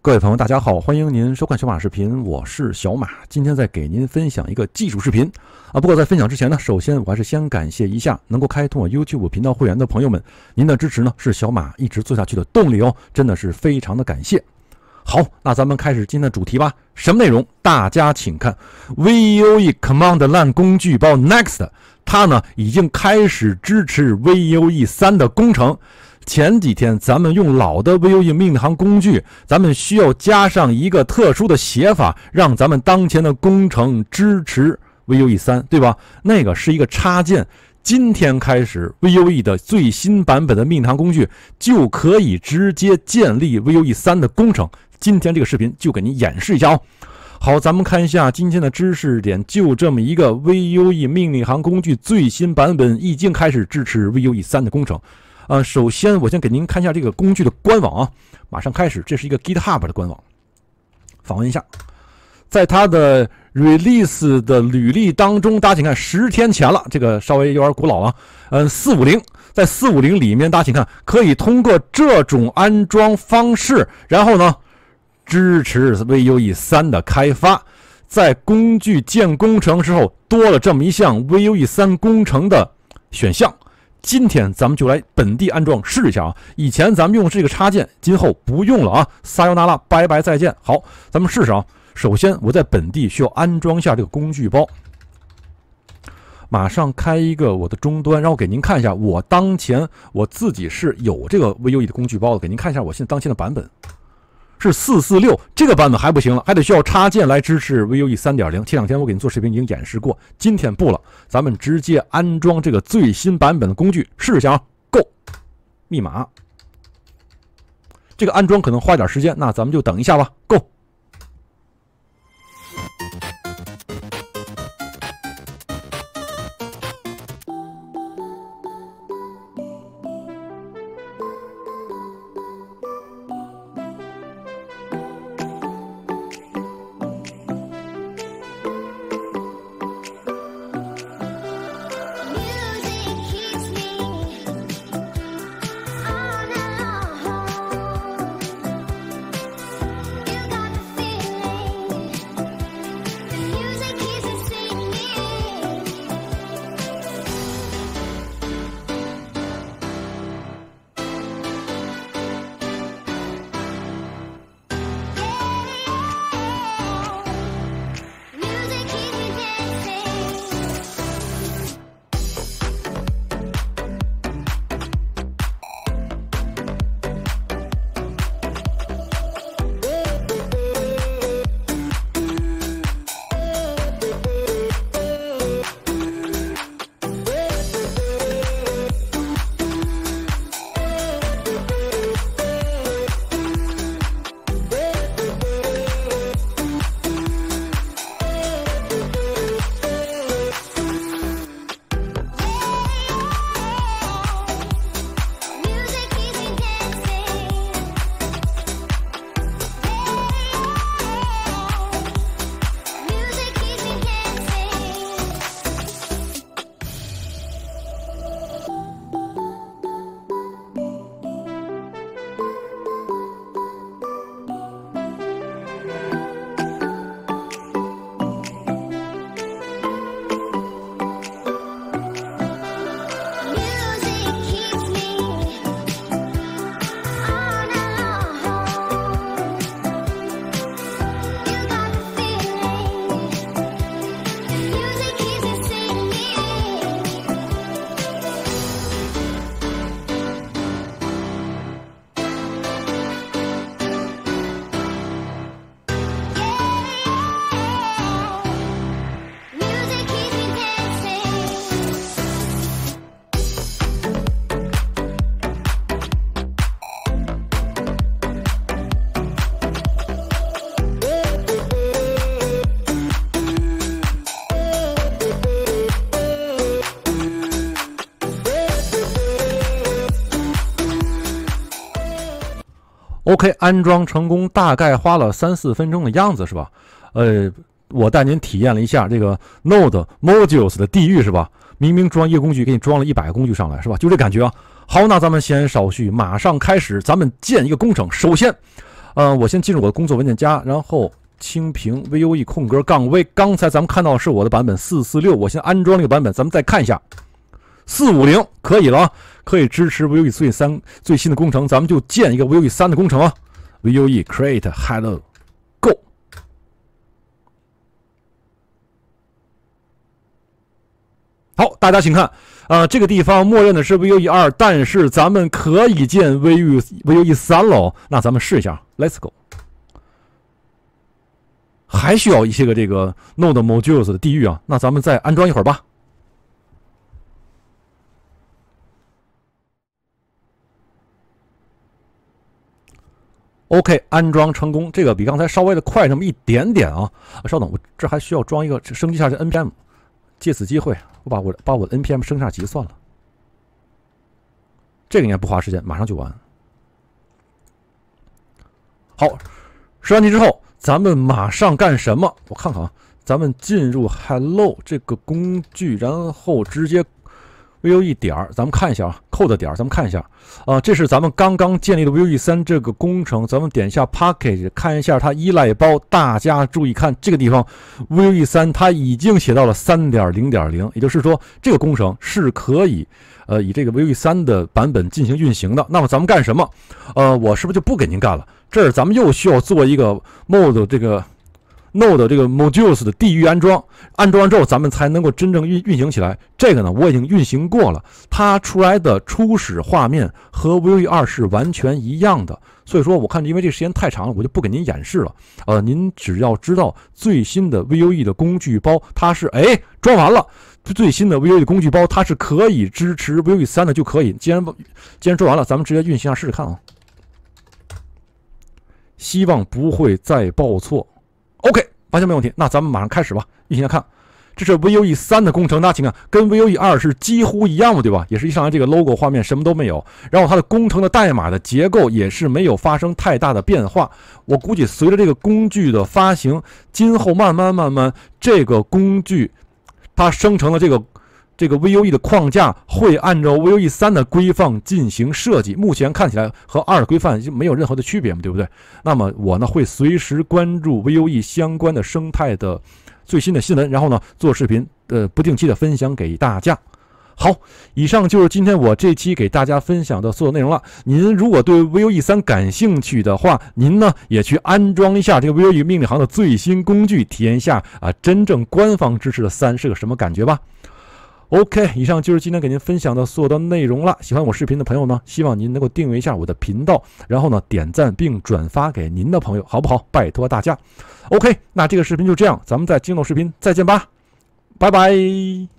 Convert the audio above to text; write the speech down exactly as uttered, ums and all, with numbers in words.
各位朋友大家好，欢迎您收看小马视频，我是小马。今天再给您分享一个技术视频啊。不过在分享之前呢，首先我还是先感谢一下能够开通我 YouTube 频道会员的朋友们，您的支持呢是小马一直做下去的动力哦，真的是非常的感谢。好，那咱们开始今天的主题吧。什么内容？大家请看 V U E Command Line 工具包 Next， 它呢已经开始支持 V U E 三的工程。前几天咱们用老的 V U E 命令行工具，咱们需要加上一个特殊的写法，让咱们当前的工程支持 V U E 三，对吧？那个是一个插件。今天开始 V U E 的最新版本的命令行工具就可以直接建立 V U E 三的工程。今天这个视频就给您演示一下哦。好，咱们看一下今天的知识点，就这么一个 V U E 命令行工具最新版本已经开始支持 V U E 三的工程。呃，首先我先给您看一下这个工具的官网啊，马上开始，这是一个 GitHub 的官网，访问一下，在它的 release 的履历当中，大家请看十天前了，这个稍微有点古老了，嗯，四五零，在四五零里面，大家请看可以通过这种安装方式，然后呢支持 V U E 三的开发，在工具建工程时候多了这么一项 V U E 三工程的选项。今天咱们就来本地安装试一下啊！以前咱们用这个插件，今后不用了啊！撒由那拉，拜拜再见。好，咱们试试啊！首先我在本地需要安装一下这个工具包，马上开一个我的终端，然后给您看一下我当前我自己是有这个 V U E 的工具包的，给您看一下我现在当前的版本是四四六，这个版本还不行了，还得需要插件来支持 V U E 三点零。前两天我给您做视频已经演示过，今天不了，咱们直接安装这个最新版本的工具试一下啊。Go， 密码，这个安装可能花点时间，那咱们就等一下吧。Go。OK， 安装成功，大概花了三四分钟的样子是吧？呃，我带您体验了一下这个 Node Modules 的地狱是吧？明明装一个工具，给你装了一百个工具上来是吧？就这感觉啊。好，那咱们先少叙，马上开始，咱们建一个工程。首先， 呃，我先进入我的工作文件夹，然后清屏 V U E 空格杠 V。刚才咱们看到是我的版本四四六，我先安装这个版本，咱们再看一下四五零可以了啊，可以支持 V U E 最三最新的工程，咱们就建一个 V U E 三的工程啊。V U E create hello go。好，大家请看，呃，这个地方默认的是 V U E 二，但是咱们可以建 V U E V U E 三喽。那咱们试一下 ，Let's go。还需要一些个这个 Node Modules 的地域啊，那咱们再安装一会儿吧。OK， 安装成功，这个比刚才稍微的快那么一点点啊。啊稍等，我这还需要装一个升级一下这 N P M。借此机会，我把我把我的 N P M 升下级算了。这个应该不花时间，马上就完。好，升完级之后，咱们马上干什么？我看看啊，咱们进入 Hello 这个工具，然后直接 V U E 点儿，咱们看一下啊 ，code 点儿，咱们看一下啊、呃，这是咱们刚刚建立的 V U E 三这个工程，咱们点一下 Package， 看一下它依赖包。大家注意看这个地方 ，V U E 三它已经写到了 三点零点零， 也就是说这个工程是可以呃以这个 V U E 三的版本进行运行的。那么咱们干什么？呃，我是不是就不给您干了？这儿咱们又需要做一个 Mod 这个。Node 这个 Modules 的地域安装，安装完之后咱们才能够真正运运行起来。这个呢，我已经运行过了，它出来的初始画面和 V U E 二是完全一样的。所以说，我看因为这时间太长了，我就不给您演示了。呃，您只要知道最新的 V U E 的工具包，它是哎装完了，最新的 V U E 的工具包它是可以支持 V U E 三的就可以。既然既然装完了，咱们直接运行一下试试看啊。希望不会再报错。OK， 完全没问题。那咱们马上开始吧，运行下看。这是 V U E 三的工程，大家请看，跟 V U E 二是几乎一样的，对吧？也是一上来这个 logo 画面什么都没有，然后它的工程的代码的结构也是没有发生太大的变化。我估计随着这个工具的发行，今后慢慢慢慢，这个工具它生成了这个。这个 V U E 的框架会按照 V U E 三的规范进行设计，目前看起来和二的规范就没有任何的区别嘛，对不对？那么我呢会随时关注 V U E 相关的生态的最新的新闻，然后呢做视频，呃，不定期的分享给大家。好，以上就是今天我这期给大家分享的所有内容了。您如果对 V U E 三感兴趣的话，您呢也去安装一下这个 V U E 命令行的最新工具，体验一下啊真正官方支持的三是个什么感觉吧。OK， 以上就是今天给您分享的所有的内容了。喜欢我视频的朋友呢，希望您能够订阅一下我的频道，然后呢点赞并转发给您的朋友，好不好？拜托大家。OK， 那这个视频就这样，咱们在精斗视频再见吧，拜拜。